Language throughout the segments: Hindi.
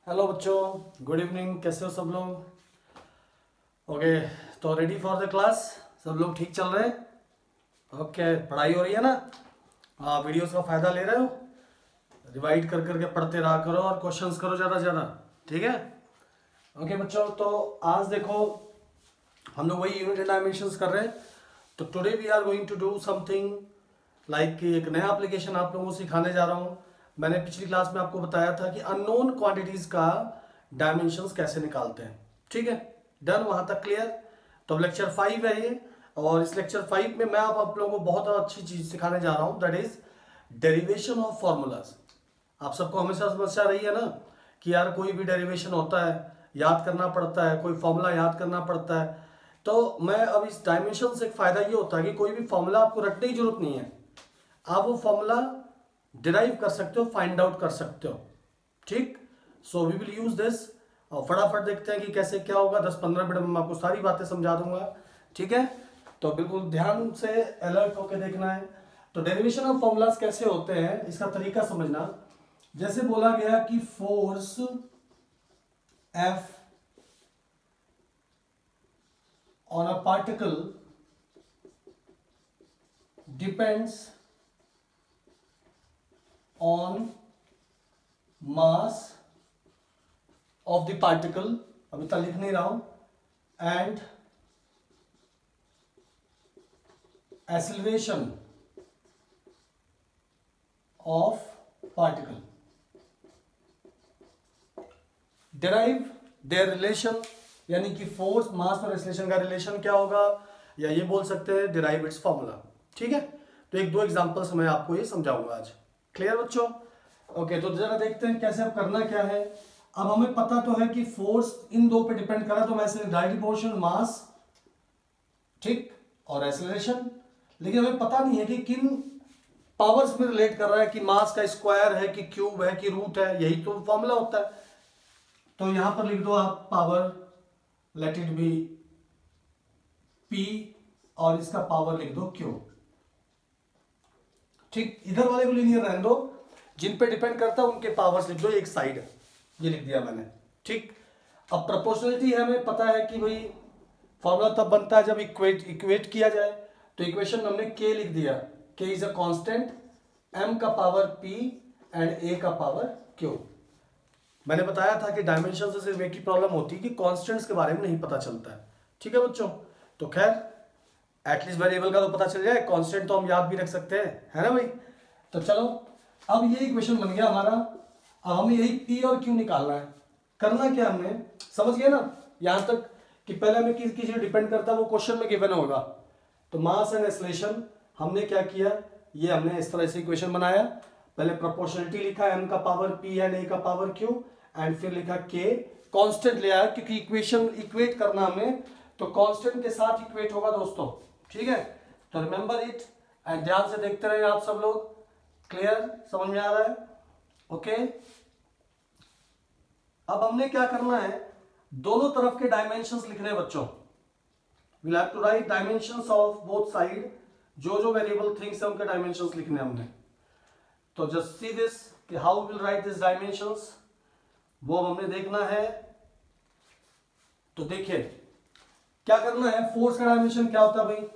हेलो बच्चों, गुड इवनिंग। कैसे हो सब लोग? ओके, तो रेडी फॉर द क्लास? सब लोग ठीक चल रहे हैं? ओके, पढ़ाई हो रही है ना? हाँ, वीडियोस का फ़ायदा ले रहे हो? रिवाइड कर करके पढ़ते रहा करो और क्वेश्चंस करो ज़्यादा से ज़्यादा, ठीक है? ओके बच्चों, तो आज देखो हम लोग वही यूनिट एंड डायमेंशंस कर रहे हैं। तो today we are going to do something like एक नया एप्लीकेशन आप लोगों को सिखाने जा रहा हूँ। मैंने पिछली क्लास में आपको बताया था कि अननोन क्वांटिटीज का डायमेंशंस कैसे निकालते हैं, ठीक है? डन, वहां तक क्लियर? तो अब लेक्चर 5 है ये, और इस लेक्चर 5 में मैं आप लोगों को बहुत अच्छी चीज सिखाने जा रहा हूँ, that is derivation of formulas. आप सबको हमेशा समस्या रही है ना कि यार कोई भी डेरिवेशन होता है, याद करना पड़ता है, कोई फॉर्मूला याद करना पड़ता है। तो मैं अब इस डायमेंशन से एक फायदा ये होता है कि कोई भी फॉर्मूला आपको रटने की जरूरत नहीं है, आप वो फॉर्मूला डिराइव कर सकते हो, फाइंड आउट कर सकते हो, ठीक? So we will use this, और फटाफट देखते हैं कि कैसे क्या होगा। 10-15 मिनट में मैं आपको सारी बातें समझा दूंगा, ठीक है? तो बिल्कुल ध्यान से अलर्ट होकर देखना है। तो डेरिवेशन ऑफ फॉर्मूलाज कैसे होते हैं, इसका तरीका समझना। जैसे बोला गया कि force F on a particle depends on mass of the particle, अभी तक लिख नहीं रहा हूं, and acceleration of particle. Derive their relation, यानी कि फोर्स, मास और एक्सेलरेशन का रिलेशन क्या होगा, या ये बोल सकते हैं डिराइव इट्स फॉर्मूला, ठीक है? तो एक दो एग्जांपल्स मैं आपको ये समझाऊंगा आज। क्लियर बच्चों? ओके, तो जरा देखते हैं कैसे अब करना क्या है। अब हमें पता तो है कि फोर्स इन दो पे डिपेंड करा, तो मैं ऐसे डायरेक्ट प्रोपोर्शन मास, ठीक, और एक्सेलरेशन। लेकिन हमें पता नहीं है कि किन पावर्स में रिलेट कर रहा है, कि मास का स्क्वायर है, कि क्यूब है, कि रूट है। यही तो फॉर्मूला होता है। तो यहां पर लिख दो आप power, let it be P, और इसका पावर लिख दो Q, ठीक? इधर वाले को लीनियर रहने दो, जिन पे डिपेंड करता है उनके पावर्स लिख दो एक साइड, ये लिख दिया मैंने, ठीक? अब प्रोपोर्शनलिटी है, हमें पता है कि भाई फॉर्मूला तब बनता है जब इक्वेट किया जाए। तो इक्वेशन में हमने K लिख दिया, K is a constant, M का पावर P एंड A का पावर Q। मैंने बताया था कि डायमेंशन से सिर्फ एक ही प्रॉब्लम होती है कि कांस्टेंट्स के बारे में नहीं पता चलता है, ठीक है बच्चों? तो खैर एटलीस्ट वेरिएबल का तो पता चल जाए, कांस्टेंट तो हम याद भी रख सकते हैं, है ना भाई? तो चलो, अब ये इक्वेशन बन गया हमारा। अब हमें यही P और Q निकालना है। करना क्या हमने, समझ गए ना यहां तक कि पहले हमें किस चीज डिपेंड करता है वो क्वेश्चन में गिवन होगा। तो मास एंड एक्सेलरेशन हमने क्या किया, ये हमने इस तरह से इक्वेशन बनाया। पहले प्रोपोर्शनलिटी लिखा, M का पावर P एंड A का पावर Q, एंड फिर लिखा K, कांस्टेंट ले आया क्योंकि इक्वेशन इक्वेट करना हमें, तो कांस्टेंट के साथ इक्वेट होगा दोस्तों, ठीक है? तो रिमेंबर इट, एंड ध्यान से देखते रहे आप सब लोग। क्लियर, समझ में आ रहा है? ओके, अब हमने क्या करना है, दोनों तरफ के डायमेंशंस लिखने हैं बच्चों। we'll have to write dimensions of both side, जो जो वेरिएबल थिंग्स है उनके डायमेंशंस लिखने हैं हमने। तो जस्ट सी दिस कि how will write this dimensions, वो हमने देखना है। तो देखिए क्या करना है, फोर्स का डायमेंशन क्या होता है भाई?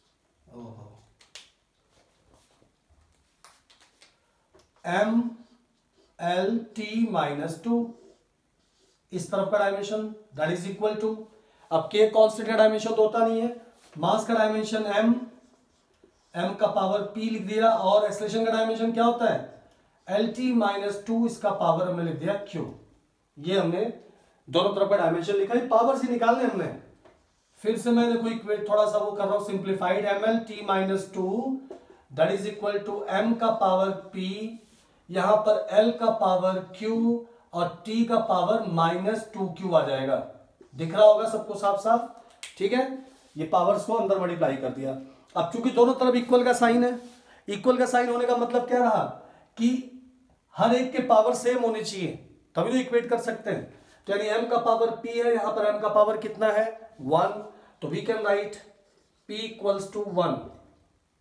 M/L/T-2, इस तरफ का dimension that is equal to, अब K कांस्टेंट का डायमेंशन तो होता नहीं है, मास का डायमेंशन M का पावर P लिख दिया, और एक्सेलरेशन का डायमेंशन क्या होता है? L/T-2, इसका पावर हमने लिख दिया Q। ये हमने दोनों तरफ का डायमेंशन लिखा, पावर से निकालने हमने। फिर से मैं देखो इक्वेट थोड़ा सा वो कर रहा हूं, simplified, ML/T-2 that is equal to M का पावर P, यहां पर L का पावर Q और T का पावर -2Q आ जाएगा। दिख रहा होगा सबको साफ साफ, ठीक है? ये पावर्स को अंदर मल्टीप्लाई कर दिया। अब चूंकि दोनों तरफ इक्वल का साइन है, इक्वल का साइन होने का मतलब क्या रहा कि हर एक के पावर सेम होने चाहिए, तभी तो इक्वेट कर सकते हैं। तो यानी M का पावर P है, यहां पर M का पावर कितना है? 1, तो we can write P equals to 1।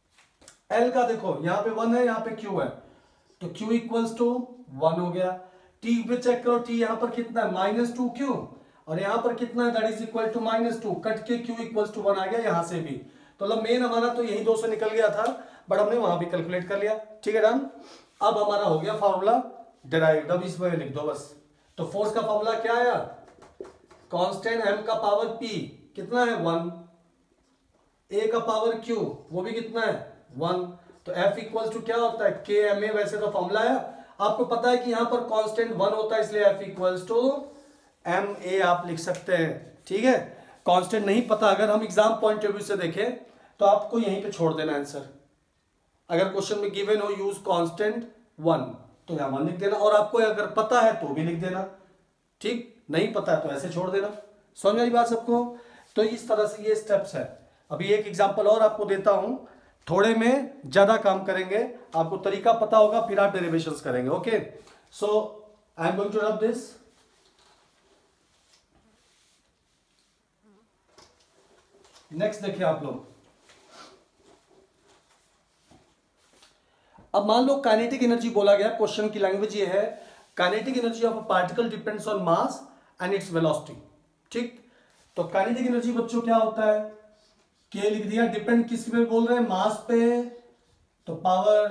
L का देखो यहां पे 1 है, यहां पे Q है, तो Q इक्वल्स टू 1 हो गया। टी पे चेक करो, टी यहाँ पर कितना है -2 क्यू, और यहाँ पर कितना है, that is equal to -2, cut के क्यू इक्वल टू 1 आ गया यहाँ से भी। तो मतलब मेन हमारा तो यही 2 से निकल गया था, बट हमने वहां भी कैलकुलेट कर लिया। ठीक है, डन। अब हमारा हो गया फॉर्मूला डिराइव्ड, अब इसमें लिख दो बस। तो फोर्स का फॉर्मूला क्या आया, कांस्टेंट m का पावर p कितना है 1, a का पावर q वो भी कितना है 1, तो F इक्वल टू क्या होता है KMA, वैसे तो फॉर्मूला है। आपको पता है कि यहां पर कांस्टेंट 1 होता है, इसलिए F इक्वल टू MA आप लिख सकते हैं। ठीक है, कांस्टेंट नहीं पता, अगर हम एग्जाम पॉइंट ऑफ व्यू से देखें तो आपको यहीं पे छोड़ देना आंसर। अगर क्वेश्चन में गिवन हो यूज कांस्टेंट 1 तो यहां 1 लिख देना, और आपको अगर पता है तो भी लिख देना। ठीक, नहीं पता है तो ऐसे छोड़ देना। समझ आई बात सबको? तो इस तरह से ये स्टेप्स है। अभी एक एग्जांपल और आपको देता हूं, थोड़े में ज्यादा काम करेंगे, आपको तरीका पता होगा, फिर आप डेरिवेशंस करेंगे। Okay, so I am going to rub this. Next देखिए आप लोग, अब मान लो काइनेटिक एनर्जी बोला गया, क्वेश्चन की लैंग्वेज ये है, kinetic energy of a particle depends on mass and its velocity. ठीक, तो काइनेटिक एनर्जी बच्चों क्या होता है, के लिख दिया, डिपेंड किस पे बोल रहे हैं, मास पे, तो पावर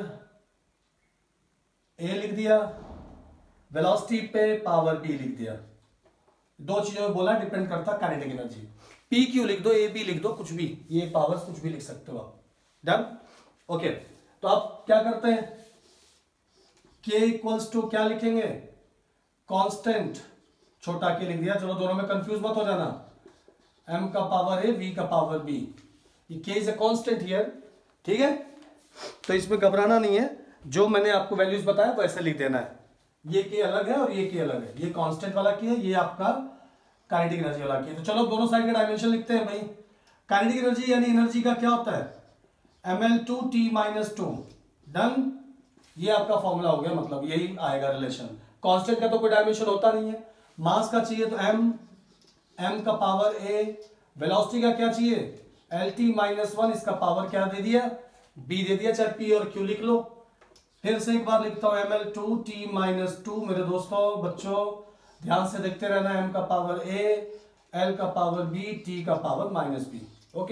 ए लिख दिया, वेलोसिटी पे पावर बी लिख दिया। दो चीजों में बोला डिपेंड करता काइनेटिक एनर्जी। पी क्यू लिख दो, ए बी लिख दो, कुछ भी, ये पावर्स कुछ भी लिख सकते हो आप। Done, okay. तो आप क्या करते हैं, के इक्वल्स टू क्या लिखेंगे, कांस्टेंट, छोटा के लिख दिया, चलो दोनों में कंफ्यूज मत हो जाना, m का पावर ए, v का पावर b, ये k is a constant here. ठीक है, तो इसमें घबराना नहीं है, जो मैंने आपको वैल्यूज बताया वैसे लिख देना है। ये k अलग है और ये k अलग है, ये कांस्टेंट वाला k है, ये आपका काइनेटिक एनर्जी वाला k है। तो चलो दोनों साइड का डायमेंशन लिखते हैं भाई। काइनेटिक एनर्जी यानी एनर्जी का क्या होता है, ml2t-2। डन, ये आपका फॉर्मूला हो गया, मतलब यही आएगा रिलेशन। कांस्टेंट का तो कोई डायमेंशन होता नहीं है, मास का चाहिए तो m का पावर a, वेलोसिटी का क्या चाहिए lt-1, इसका पावर क्या दे दिया b दे दिया, चाहे p और q लिख लो। फिर से एक बार लिखता हूं ml2t-2। मेरे दोस्तों बच्चों ध्यान से देखते रहना, m का पावर a, l का पावर b, t का power -b। Okay,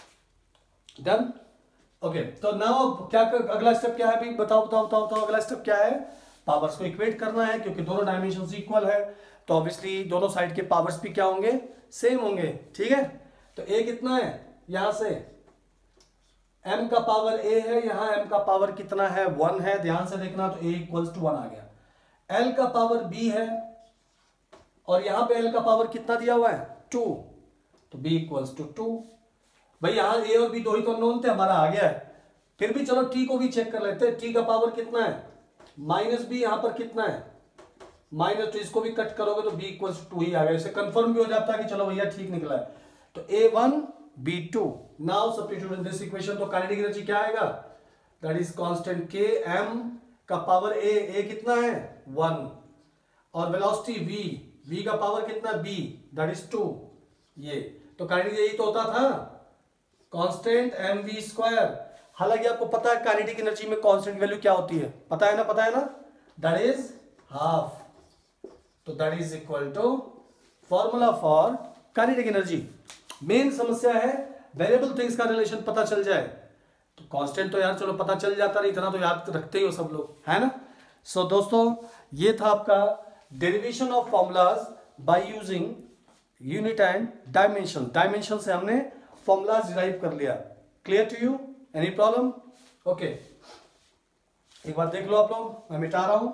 done. Okay, तो नाउ क्या अगला स्टेप क्या है भाई, बताओ बताओ बताओ बताओ, अगला स्टेप क्या है, पावर्स को इक्वेट करना है, क्योंकि दोनों डायमेंशंस इक्वल है, तो ऑब्वियसली दोनों साइड के पावर्स भी क्या होंगे, सेम होंगे। ठीक है, तो a कितना है, यहां से m का पावर a है, यहां m का पावर कितना है 1 है, ध्यान से देखना, तो a इक्वल्स टू 1 आ गया। l का पावर b है, और यहां पे l का पावर कितना दिया हुआ है 2, तो b इक्वल्स टू 2। भाई यहां a और b दो ही तो अननोन थे, हमारा आ गया है। फिर भी चलो t को भी चेक कर लेते हैं, t का पावर कितना है -b, यहां पर कितना है -2, इसको भी कट करोगे तो b इक्वल्स टू 2 ही आ गया। इससे कंफर्म भी हो जाता है कि चलो भैया ठीक निकला है। तो a1 b2, now substitute in this equation, तो काइनेटिक एनर्जी क्या आएगा, that is constant k, m का पावर a कितना है 1, और वेलोसिटी v का पावर कितना b, दैट इज 2। ये तो काइनेटिक यही तो होता था, कांस्टेंट mv²। हालांकि आपको पता है काइनेटिक एनर्जी में कांस्टेंट वैल्यू क्या होती है, पता है ना, दैट इज हाफ। तो that is equal to formula for kinetic energy. Main समस्या है वेरिएबल थिंग्स का रिलेशन पता चल जाए, तो कांस्टेंट तो यार चलो पता चल जाता नहीं, इतना तो याद रखते ही हो सब लोग, है ना। सो दोस्तों ये था आपका derivation of formulas by using unit and dimension. Dimension से हमने फॉर्मूलाज डिराइव कर लिया। Clear to you, any problem? Okay, एक बार देख लो आप लोग, मैं मिटा रहा हूं।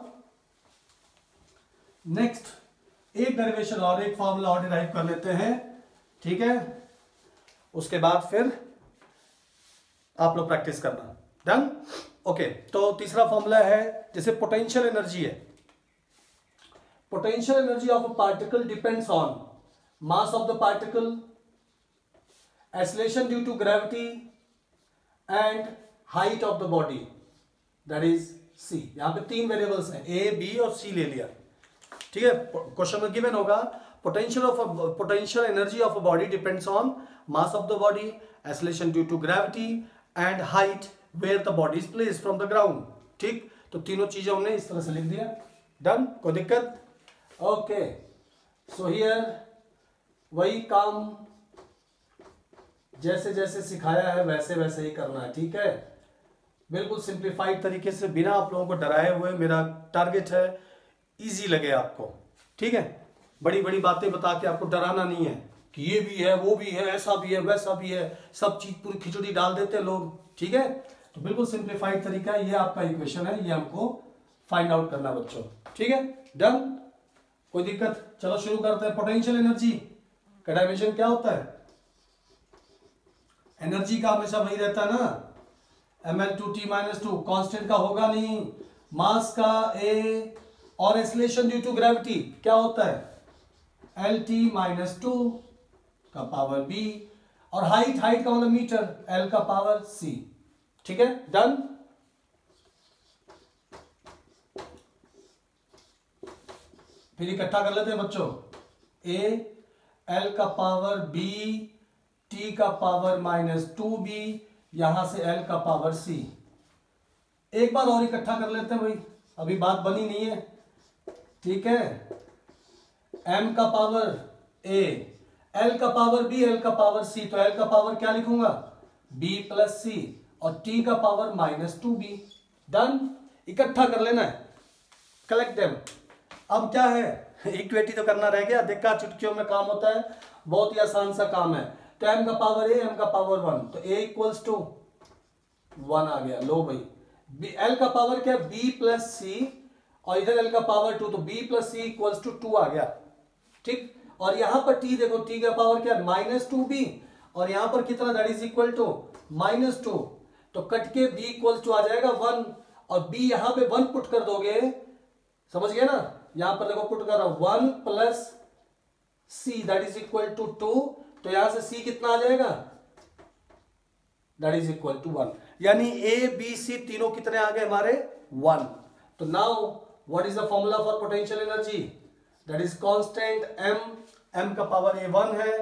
नेक्स्ट एक डेरिवेशन और एक फॉर्मूला और डिराइव कर लेते हैं, ठीक है, उसके बाद फिर आप लोग प्रैक्टिस करना। Done, okay. तो तीसरा फॉर्मूला है, जैसे पोटेंशियल एनर्जी है, potential energy of a particle depends on mass of the particle, acceleration due to gravity and height of the body, that is c। यहां पे 3 वेरिएबल्स हैं, a, b और c ले लिया, ठीक है। क्वेश्चन में गिवन होगा potential energy of a body depends on mass of the body, acceleration due to gravity and height where the body is placed from the ground. ठीक, तो तीनों चीजें हमने इस तरह से लिख दिया। डन, कोई दिक्कत? ओके, सो हियर वही काम जैसे जैसे सिखाया है वैसे वैसे ही करना है, ठीक है? बिल्कुल सिंप्लीफाइड तरीके से, बिना आप लोगों को डराए हुए। मेरा टारगेट है इजी लगे आपको, ठीक है? बड़ी बड़ी बातें बता के आपको डराना नहीं है कि ये भी है, वो भी है, ऐसा भी है, वैसा भी है, सब चीज पूरी खिचड़ी डाल देते हैं लोग, ठीक है? तो बिल्कुल सिंप्लीफाइड तरीका है, ये आपका इक्वेशन है, ये हमको फाइंड आउट करना बच्चों, ठीक है? डन, कोई दिक्कत? चलो शुरू करते हैं। पोटेंशियल एनर्जी का डायमेंशन क्या होता है? एनर्जी का हमेशा वही रहता है ना, ml2t-2, कांस्टेंट का होगा नहीं। मास का a और एक्सेलरेशन ड्यू टू ग्रेविटी क्या होता है? lt-2 का पावर b, और हाइट का मतलब मीटर, l का पावर c, ठीक है? डन। फिर इकट्ठा कर लेते हैं बच्चों, a l का पावर b, t का पावर -2b, यहां से l का पावर c। एक बार और इकट्ठा कर लेते हैं भाई, अभी बात बनी नहीं है, ठीक है? m का पावर a, l का पावर b, l का पावर c, तो l का पावर क्या लिखूंगा? b प्लस c, और t का पावर -2b। डन, इकट्ठा कर लेना है, कलेक्ट देम। अब क्या है, इक्वेटी तो करना रह गया, देखा चुटकियों में काम होता है, बहुत ही आसान सा काम है। तो m का पावर a, m का पावर 1, तो a इक्वल्स टू 1 आ गया। लो भाई, l का पावर क्या? b प्लस c, और इधर l का पावर 2, तो b plus c equals to 2 आ गया, ठीक? और यहां पर t देखो, t का पावर क्या? -2b, और यहां पर कितना? दैट इज इक्वल टू -2, तो कट के b इक्वल्स टू आ जाएगा 1, और b यहां पे 1 पुट कर दोगे, समझ गए ना? यहां पर देखो पुट कर रहा हूं, 1 plus c that is equal to 2, तो यहां से c कितना आ जाएगा? दैट इज इक्वल टू 1, यानी a b c तीनों कितने आ गए हमारे? 1। तो now what is the formula for potential energy? That is constant m का पावर a 1 है,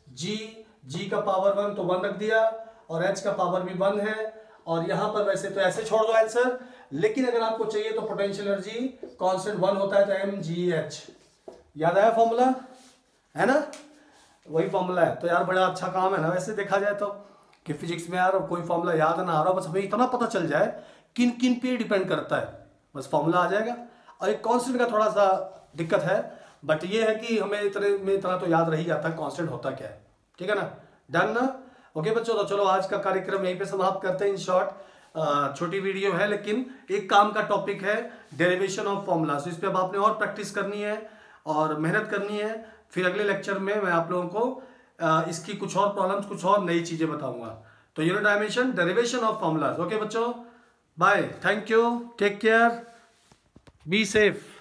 g का पावर 1 तो 1 रख दिया, और h का पावर भी 1 है, और यहां पर वैसे तो ऐसे छोड़ दो आंसर, लेकिन अगर आपको चाहिए तो पोटेंशियल एनर्जी कांस्टेंट 1 होता है, तो mgh। याद आया फॉर्मूला? है ना, वही फॉर्मूला है। तो यार बड़ा अच्छा काम है ना वैसे देखा जाए तो, कि फिजिक्स में यार कोई फॉर्मूला याद ना आ रहा, बस हमें इतना पता चल जाए किन किन पे डिपेंड करता है, बस फॉर्मूला आ जाएगा। और एक कांस्टेंट का थोड़ा सा दिक्कत है, बट ये है कि हमें इतना तो याद रह ही जाता है कांस्टेंट होता क्या है, ठीक है ना? डन ना? ओके बच्चों, तो चलो आज का कार्यक्रम यहीं पे समाप्त करते हैं। इन शॉर्ट छोटी वीडियो है, लेकिन एक काम का टॉपिक है डेरिवेशन ऑफ फॉर्मूला, तो इस पर अब आपने और प्रैक्टिस करनी है और मेहनत करनी है। फिर अगले लेक्चर में मैं आप लोगों को इसकी कुछ और प्रॉब्लम्स, कुछ और नई चीजें बताऊंगा। तो unit dimension, derivation of formulas. Okay बच्चों, bye, thank you, take care, be safe.